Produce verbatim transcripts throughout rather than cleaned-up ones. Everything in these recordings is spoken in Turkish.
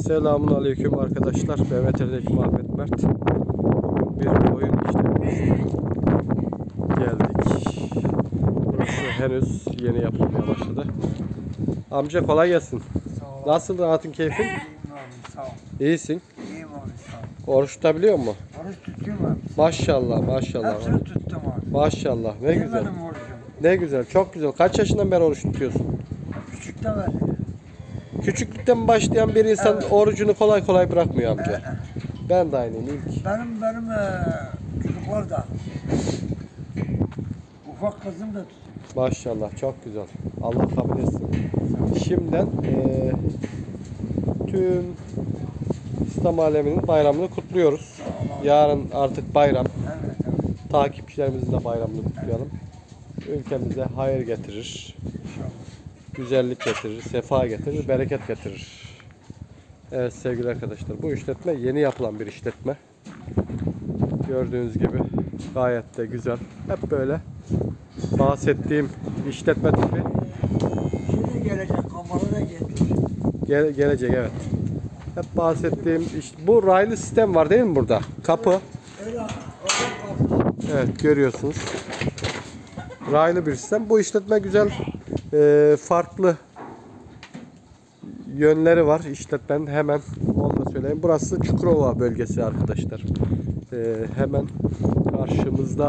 Selamun aleyküm arkadaşlar. B M T'deki Muhammed Mert. Bugün bir oyun işletmesine geldik. Burası henüz yeni yapılmaya başladı. Amca kolay gelsin. Sağ ol. Nasıl rahatın keyfin? İyiyim abi, sağ ol. İyisin. İyiyim abi, sağ ol. Oruç tutabiliyor musun? Oruç tutuyorum abi. Maşallah maşallah. Hepsini tuttum abi. Maşallah ne güzel. Yemedim orucumu. Ne güzel, çok güzel. Kaç yaşından beri oruç tutuyorsun? Küçükten beri. Küçüklükten başlayan bir insan Evet. orucunu kolay kolay bırakmıyor amca. Ee, Ben de aynıyım ilk. Benim benim e, çocuklar da. Ufak kızım da tutuyor. Maşallah çok güzel. Allah kabul etsin. Şimdiden eee tüm İslam aleminin bayramını kutluyoruz. Yarın artık bayram. Evet, evet. Takipçilerimizin de bayramını kutlayalım. Ülkemize hayır getirir. İnşallah. Güzellik getirir, sefa getirir, bereket getirir. Evet sevgili arkadaşlar, bu işletme yeni yapılan bir işletme. Gördüğünüz gibi gayet de güzel. Hep böyle bahsettiğim işletme tipi Şimdi gelecek, kamerada da gelecek. gele- gelecek evet. Hep bahsettiğim iş, bu raylı sistem var değil mi burada? Kapı. Öyle, öyle kapı. Evet görüyorsunuz. Raylı bir sistem. Bu işletme güzel, e, farklı yönleri var işletmenin, hemen onu da söyleyeyim. Burası Çukurova bölgesi arkadaşlar. E, hemen karşımızda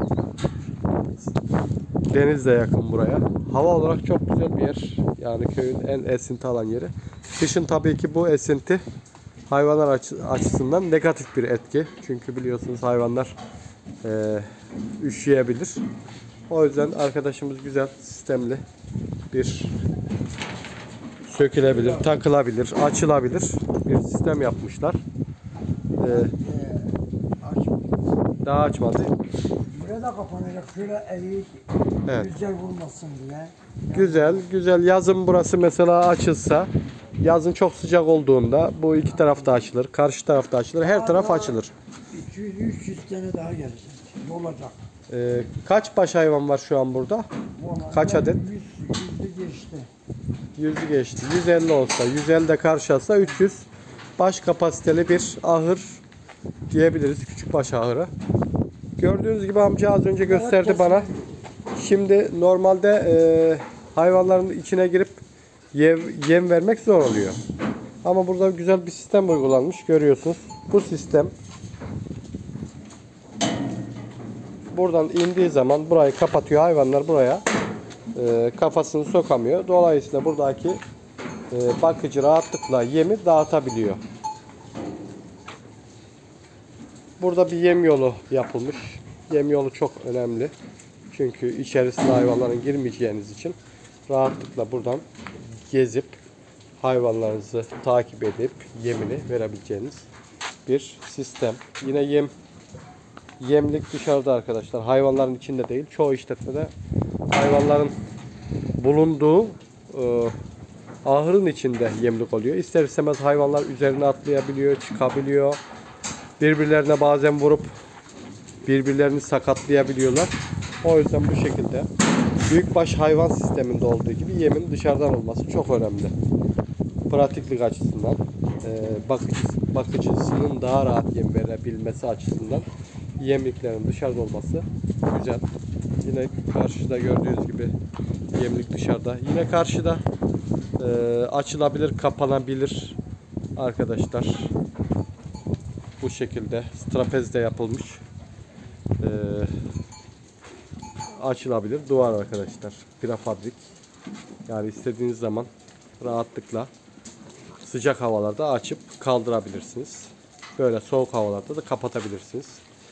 deniz de yakın buraya. Hava olarak çok güzel bir yer. Yani köyün en esinti alan yeri. Kışın tabii ki bu esinti hayvanlar açı- açısından negatif bir etki. Çünkü biliyorsunuz hayvanlar e, üşüyebilir. O yüzden arkadaşımız güzel, sistemli bir sökülebilir, takılabilir, açılabilir bir sistem yapmışlar. Ee, Ee, aç. daha açmadı. Buraya da kapanacak. Şöyle eğik. Evet. Güzel vurmasın diye. Güzel, güzel. Yazın burası mesela açılsa, yazın çok sıcak olduğunda bu iki tarafta açılır, karşı tarafta açılır, her taraf açılır. iki yüz üç yüz tane daha gelecek. Olacak. Ee, kaç baş hayvan var şu an burada? Vallahi Kaç ben adet? yüz, yüzde geçti. yüzü geçti. yüz elli olsa, yüz elli de karşı alsa üç yüz baş kapasiteli bir ahır diyebiliriz. Küçük baş ahırı. Gördüğünüz gibi amca az önce gösterdi Evet, bana. Şimdi normalde e, hayvanların içine girip yem, yem vermek zor oluyor. Ama burada güzel bir sistem uygulanmış. Görüyorsunuz. Bu sistem buradan indiği zaman burayı kapatıyor. Hayvanlar buraya e, kafasını sokamıyor. Dolayısıyla buradaki e, bakıcı rahatlıkla yemi dağıtabiliyor. Burada bir yem yolu yapılmış. Yem yolu çok önemli. Çünkü içerisine hayvanların girmeyeceğiniz için rahatlıkla buradan gezip hayvanlarınızı takip edip yemini verebileceğiniz bir sistem. Yine yem yemlik dışarıda arkadaşlar. Hayvanların içinde değil. Çoğu işletmede hayvanların bulunduğu e, ahırın içinde yemlik oluyor. İster istemez hayvanlar üzerine atlayabiliyor, çıkabiliyor. Birbirlerine bazen vurup birbirlerini sakatlayabiliyorlar. O yüzden bu şekilde büyükbaş hayvan sisteminde olduğu gibi yemin dışarıdan olması çok önemli. Pratiklik açısından, e, bakıcısı, bakıcısının daha rahat yem verebilmesi açısından yemliklerin dışarıda olması güzel. Yine karşıda gördüğünüz gibi yemlik dışarıda. Yine karşıda e, açılabilir, kapanabilir arkadaşlar. Bu şekilde trapezde yapılmış. E, açılabilir duvar arkadaşlar. Prefabrik. Yani istediğiniz zaman rahatlıkla sıcak havalarda açıp kaldırabilirsiniz. Böyle soğuk havalarda da kapatabilirsiniz.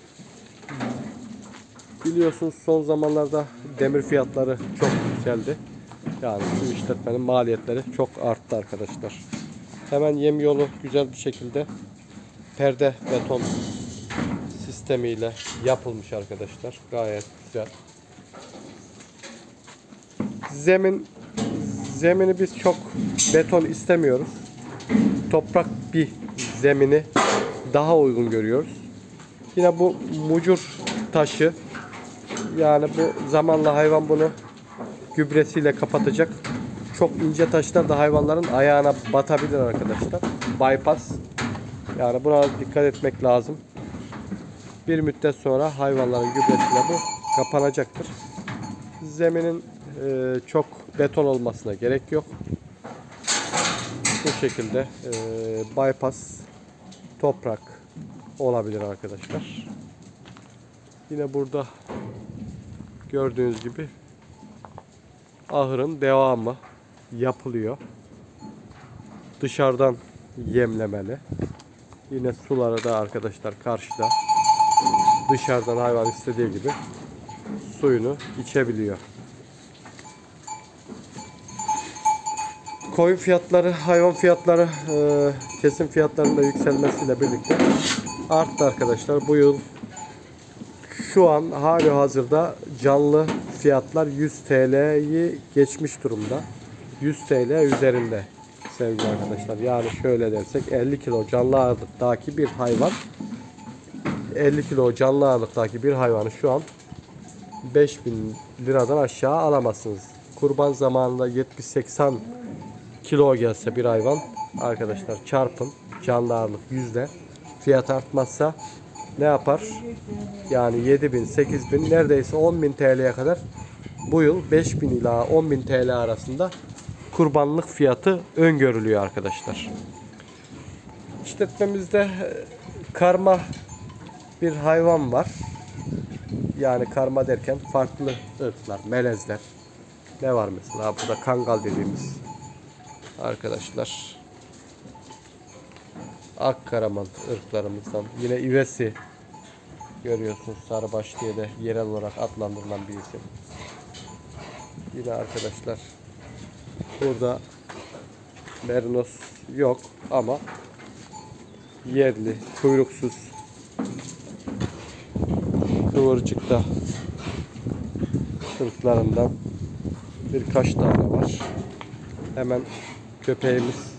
Biliyorsunuz son zamanlarda demir fiyatları çok yükseldi. Yani bu işletmenin maliyetleri çok arttı arkadaşlar. Hemen yem yolu güzel bir şekilde perde beton sistemiyle yapılmış arkadaşlar. Gayet güzel. Zemin zemini biz çok beton istemiyoruz. Toprak bir zemini daha uygun görüyoruz. Yine bu mucur taşı, yani bu zamanla hayvan bunu gübresiyle kapatacak. çok ince taşlar da hayvanların ayağına batabilir arkadaşlar. Bypass. Yani buna dikkat etmek lazım. Bir müddet sonra hayvanların gübresiyle bu kapanacaktır. Zeminin e, çok beton olmasına gerek yok. Bu şekilde e, bypass toprak olabilir arkadaşlar. Yine burada gördüğünüz gibi ahırın devamı yapılıyor. Dışarıdan yemlemeli. Yine suları da arkadaşlar karşıda. Dışarıdan hayvan istediği gibi suyunu içebiliyor. Koyun fiyatları, hayvan fiyatları e, kesim fiyatlarının da yükselmesiyle birlikte arttı arkadaşlar. Bu yıl şu an hali hazırda canlı fiyatlar yüz T L'yi geçmiş durumda. yüz T L üzerinde sevgili arkadaşlar. Yani şöyle dersek elli kilo canlı ağırlıktaki bir hayvan, elli kilo canlı ağırlıktaki bir hayvanı şu an beş bin liradan aşağı alamazsınız. Kurban zamanında yetmiş seksen kilo gelse bir hayvan arkadaşlar, çarpın canlı ağırlık yüzde, fiyat artmazsa ne yapar? Yani yedi bin, sekiz bin, neredeyse on bin T L'ye kadar bu yıl beş bin ila on bin T L arasında kurbanlık fiyatı öngörülüyor arkadaşlar. İşletmemizde karma bir hayvan var. Yani karma derken farklı ırklar, melezler. Ne var mesela? Burada kangal dediğimiz arkadaşlar. Akkaraman ırklarımızdan. Yine ivesi görüyorsunuz. Sarıbaş diye de yerel olarak adlandırılan bir isim. Yine arkadaşlar burada merinos yok ama yerli, kuyruksuz, kıvırcıkta ırklarından birkaç tane var. Hemen köpeğimiz.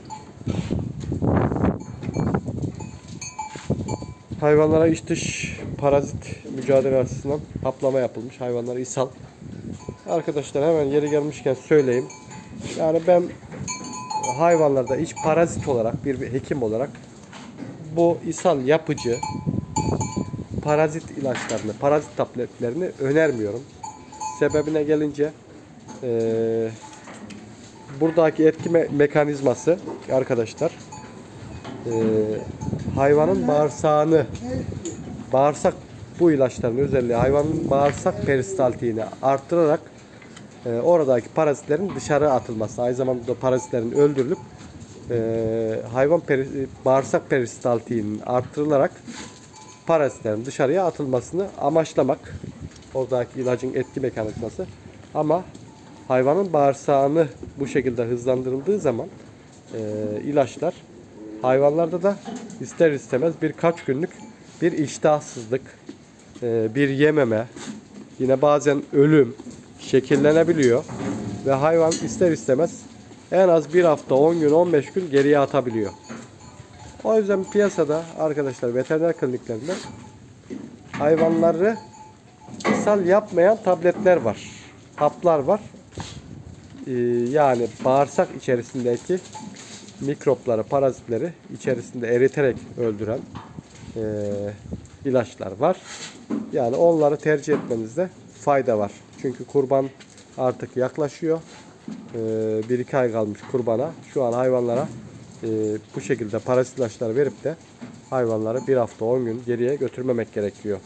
Hayvanlara iç dış parazit mücadele açısından haplama yapılmış. Hayvanlara ishal. Arkadaşlar hemen yeri gelmişken söyleyeyim. Yani ben hayvanlarda iç parazit olarak bir hekim olarak bu ishal yapıcı parazit ilaçlarını, parazit tabletlerini önermiyorum. Sebebine gelince e, buradaki etki me mekanizması arkadaşlar e, hayvanın bağırsağını, bağırsak, bu ilaçların özelliği hayvanın bağırsak peristaltiğini arttırarak e, oradaki parazitlerin dışarı atılması, aynı zamanda parazitlerin öldürülüp e, hayvan peri, bağırsak peristaltiğinin arttırılarak parazitlerin dışarıya atılmasını amaçlamak oradaki ilacın etki mekanizması. Ama hayvanın bağırsağını bu şekilde hızlandırıldığı zaman e, ilaçlar hayvanlarda da ister istemez birkaç günlük bir iştahsızlık, e, bir yememe, yine bazen ölüm şekillenebiliyor ve hayvan ister istemez en az bir hafta, on gün, on beş gün geriye atabiliyor. O yüzden piyasada arkadaşlar veteriner kliniklerinde hayvanları ishal yapmayan tabletler var, haplar var. Ee, yani bağırsak içerisindeki mikropları, parazitleri içerisinde eriterek öldüren e, ilaçlar var. Yani onları tercih etmenizde fayda var. Çünkü kurban artık yaklaşıyor. Ee, bir iki ay kalmış kurbana. Şu an hayvanlara e, bu şekilde parazit ilaçları verip de hayvanları bir hafta, on gün geriye götürmemek gerekiyor.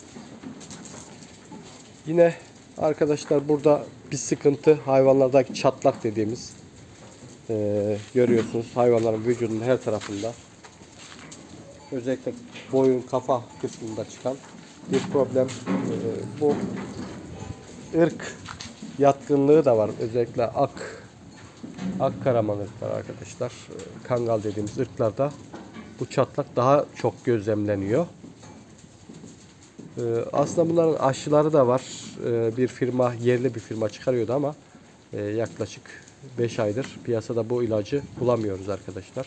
Yine arkadaşlar burada bir sıkıntı hayvanlardaki çatlak dediğimiz. Ee, görüyorsunuz hayvanların vücudunun her tarafında, özellikle boyun, kafa kısmında çıkan bir problem. Ee, bu ırk yatkınlığı da var. Özellikle ak Akkaraman ırklar arkadaşlar. Kangal dediğimiz ırklarda bu çatlak daha çok gözlemleniyor. Ee, aslında bunların aşıları da var. Ee, bir firma, yerli bir firma çıkarıyordu ama e, yaklaşık beş aydır piyasada bu ilacı bulamıyoruz arkadaşlar.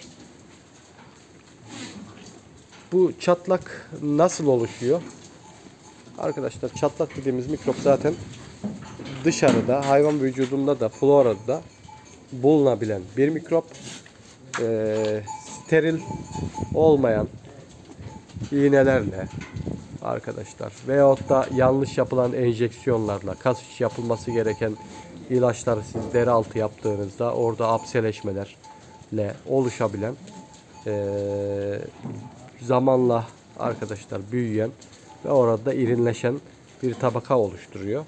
Bu çatlak nasıl oluşuyor? Arkadaşlar çatlak dediğimiz mikrop zaten dışarıda, hayvan vücudunda da, florada bulunabilen bir mikrop. Ee, steril olmayan iğnelerle arkadaşlar veyahut da yanlış yapılan enjeksiyonlarla kas içi yapılması gereken ilaçları siz deri altı yaptığınızda orada apseleşmelerle oluşabilen ee, zamanla arkadaşlar büyüyen ve orada irinleşen bir tabaka oluşturuyor.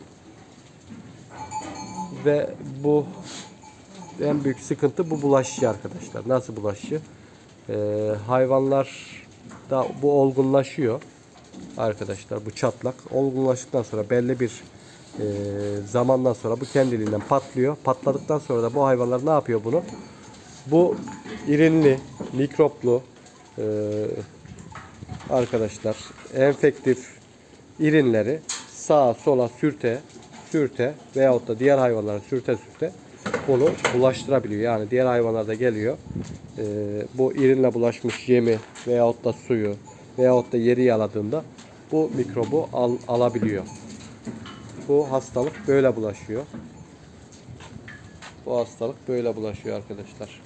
Ve bu en büyük sıkıntı bu bulaşıcı arkadaşlar. Nasıl bulaşıcı? Ee, hayvanlar da bu olgunlaşıyor arkadaşlar, bu çatlak. Olgunlaştıktan sonra belli bir e, zamandan sonra bu kendiliğinden patlıyor. Patladıktan sonra da bu hayvanlar ne yapıyor bunu? Bu irinli, mikroplu e, arkadaşlar enfektif irinleri sağa sola sürte sürte veyahut da diğer hayvanlara sürte sürte onu bulaştırabiliyor. Yani diğer hayvanlar da geliyor. E, bu irinle bulaşmış yemi veyahut da suyu veyahut da yeri yaladığında bu mikrobu al, alabiliyor. Bu hastalık böyle bulaşıyor. Bu hastalık böyle bulaşıyor arkadaşlar.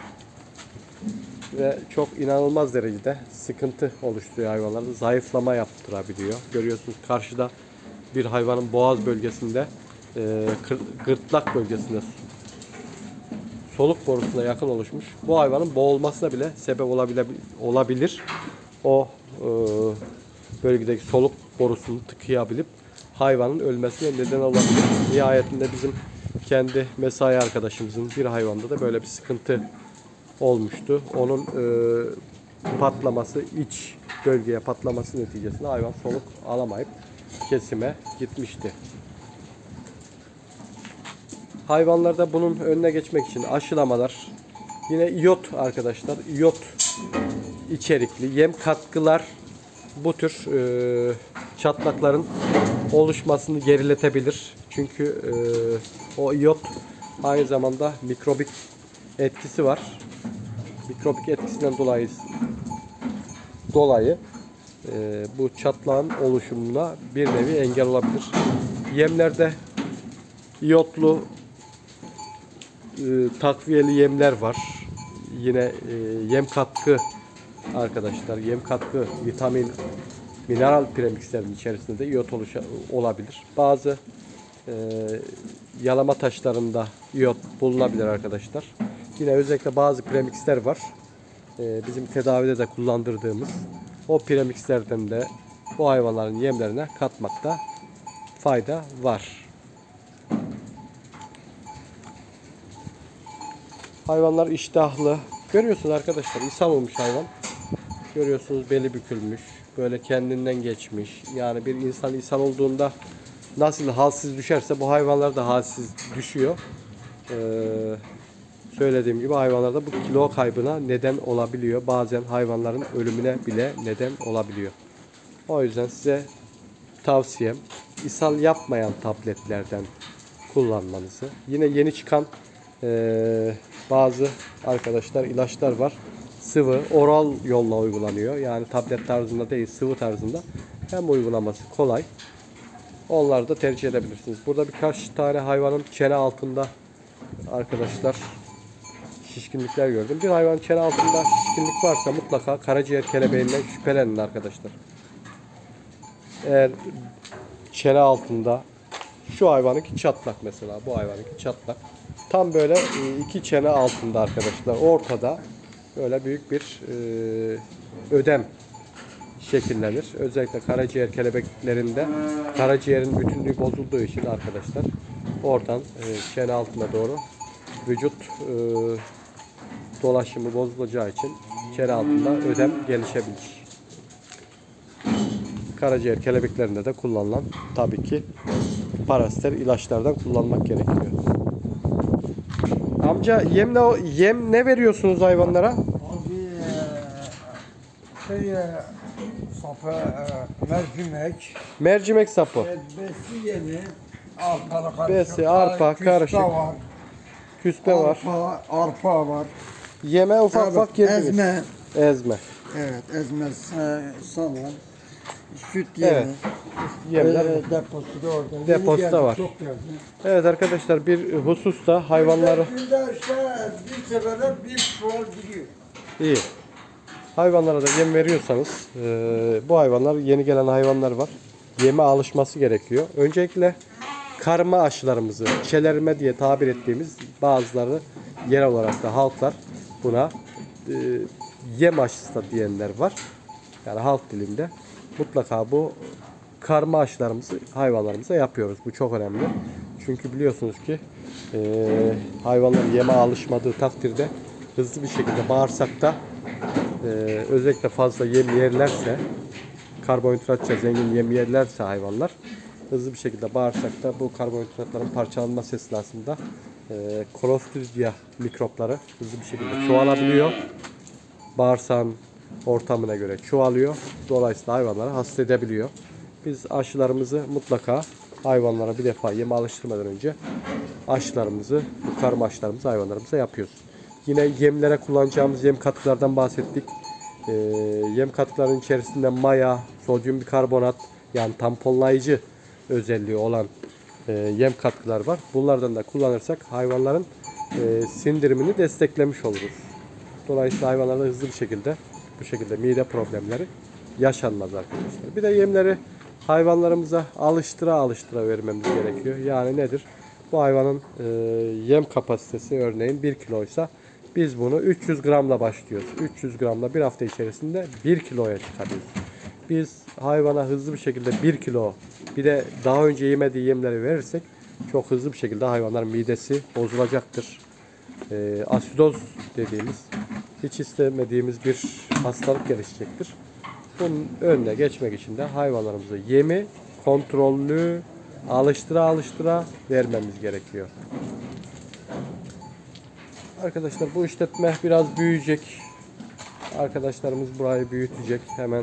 Ve çok inanılmaz derecede sıkıntı oluşturuyor hayvanlarda. Zayıflama yaptırabiliyor. Görüyorsunuz karşıda bir hayvanın boğaz bölgesinde, e, gırtlak bölgesinde soluk borusuna yakın oluşmuş. Bu hayvanın boğulmasına bile sebep olabilir. olabilir. O e, bölgedeki soluk borusunu tıkayabilip hayvanın ölmesine neden olabilir. Nihayetinde bizim kendi mesai arkadaşımızın bir hayvanda da böyle bir sıkıntı olmuştu. Onun e, patlaması, iç bölgeye patlaması neticesinde hayvan soluk alamayıp kesime gitmişti. Hayvanlarda bunun önüne geçmek için aşılamalar, yine iyot arkadaşlar, iyot içerikli yem katkılar bu tür e, çatlakların oluşmasını geriletebilir. Çünkü e, o iyot aynı zamanda mikrobik etkisi var. Mikrobik etkisinden dolayı dolayı e, bu çatlağın oluşumuna bir nevi engel olabilir. Yemlerde iyotlu e, takviyeli yemler var. Yine e, yem katkı arkadaşlar, yem katkı, vitamin, mineral premikslerin içerisinde de iyot oluşa, olabilir. Bazı e, yalama taşlarında iyot bulunabilir arkadaşlar. Yine özellikle bazı premiksler var. E, bizim tedavide de kullandırdığımız o premikslerden de bu hayvanların yemlerine katmakta fayda var. Hayvanlar iştahlı. Görüyorsunuz arkadaşlar, ishal olmuş hayvan. Görüyorsunuz beli bükülmüş. Böyle kendinden geçmiş. Yani bir insan ishal olduğunda nasıl halsiz düşerse bu hayvanlar da halsiz düşüyor. Ee, söylediğim gibi hayvanlarda bu kilo kaybına neden olabiliyor. Bazen hayvanların ölümüne bile neden olabiliyor. O yüzden size tavsiyem ishal yapmayan tabletlerden kullanmanızı. Yine yeni çıkan e, bazı arkadaşlar ilaçlar var. Sıvı, oral yolla uygulanıyor. Yani tablet tarzında değil, sıvı tarzında. Hem uygulaması kolay. Onları da tercih edebilirsiniz. Burada birkaç tane hayvanın çene altında arkadaşlar şişkinlikler gördüm. Bir hayvanın çene altında şişkinlik varsa mutlaka karaciğer kelebeğinden şüphelenin arkadaşlar. Eğer çene altında, şu hayvanınki çatlak mesela, bu hayvanınki çatlak. Tam böyle iki çene altında arkadaşlar, ortada böyle büyük bir e, ödem şekillenir. Özellikle karaciğer kelebeklerinde karaciğerin bütünlüğü bozulduğu için arkadaşlar oradan e, çene altına doğru vücut e, dolaşımı bozulacağı için çene altında ödem gelişebilir. Karaciğer kelebeklerinde de kullanılan tabii ki paraster ilaçlardan kullanmak gerekiyor. Amca yem ne, yem ne veriyorsunuz hayvanlara? Abi şey sapı, mercimek, Mercimek sapı, besi yemi, arpa karışık, Besi, arpa, küspe karışık. var, küspe var. arpa, arpa var. Yeme ufak Evet, ufak girdiniz. ezme. Ezme. Evet, ezme, sa- salam. Süt yemi. Evet. Yemler Ee, deposu da orada. Yeni Deposu da geldi, var. Çok geldi. Evet arkadaşlar, bir hususta hayvanları Günde işte bir sefere bir çuval gidiyor. iyi. Hayvanlara da yem veriyorsanız e, bu hayvanlar, yeni gelen hayvanlar var. Yeme alışması gerekiyor. Öncelikle karma aşılarımızı, çelerme diye tabir ettiğimiz, bazıları yerel olarak da halklar buna e, yem aşısı da diyenler var. Yani halk dilinde mutlaka bu karma aşılarımızı hayvanlarımıza yapıyoruz. Bu çok önemli. Çünkü biliyorsunuz ki e, hayvanlar yeme alışmadığı takdirde hızlı bir şekilde bağırsakta e, özellikle fazla yem yerlerse, karbonhidratça zengin yem yerlerse hayvanlar hızlı bir şekilde bağırsakta bu karbonhidratların parçalanması esnasında e, Clostridia mikropları hızlı bir şekilde çoğalabiliyor. Bağırsağın ortamına göre çoğalıyor. Dolayısıyla hayvanları hasta edebiliyor. Biz aşılarımızı mutlaka hayvanlara bir defa yeme alıştırmadan önce aşılarımızı, bu karma aşılarımızı hayvanlarımıza yapıyoruz. Yine yemlere kullanacağımız yem katkılardan bahsettik. Ee, yem katkılarının içerisinde maya, sodyum bikarbonat, yani tamponlayıcı özelliği olan e, yem katkılar var. Bunlardan da kullanırsak hayvanların e, sindirimini desteklemiş oluruz. Dolayısıyla hayvanlarda hızlı bir şekilde bu şekilde mide problemleri yaşanmaz arkadaşlar. Bir de yemleri hayvanlarımıza alıştıra alıştıra vermemiz gerekiyor. Yani nedir? Bu hayvanın e, yem kapasitesi örneğin bir kiloysa biz bunu üç yüz gramla başlıyoruz. üç yüz gramla bir hafta içerisinde bir kiloya çıkarıyoruz. Biz hayvana hızlı bir şekilde bir kilo, bir de daha önce yemediği yemleri verirsek çok hızlı bir şekilde hayvanların midesi bozulacaktır. E, asidoz dediğimiz, hiç istemediğimiz bir hastalık gelişecektir. Bunun önüne geçmek için de hayvanlarımıza yemi kontrollü, alıştıra alıştıra vermemiz gerekiyor. Arkadaşlar, bu işletme biraz büyüyecek. Arkadaşlarımız burayı büyütecek. Hemen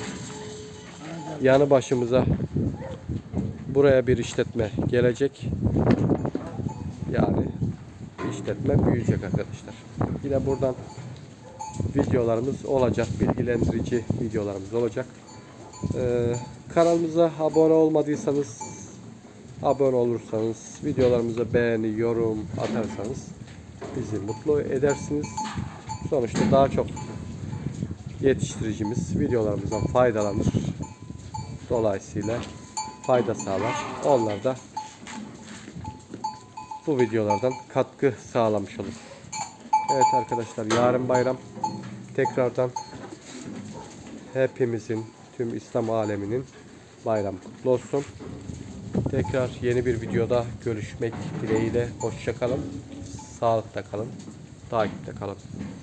yanı başımıza buraya bir işletme gelecek. Yani işletme büyüyecek arkadaşlar. Yine buradan videolarımız olacak. Bilgilendirici videolarımız olacak. Ee, kanalımıza abone olmadıysanız, abone olursanız, videolarımıza beğeni, yorum atarsanız bizi mutlu edersiniz. Sonuçta daha çok yetiştiricimiz videolarımızdan faydalanır. Dolayısıyla fayda sağlar. Onlar da bu videolardan katkı sağlamış olur. Evet arkadaşlar, yarın bayram. Tekrardan hepimizin, tüm İslam aleminin bayramı kutlu olsun. Tekrar yeni bir videoda görüşmek dileğiyle. Hoşça kalın. Sağlıkta kalın. Takipte kalın.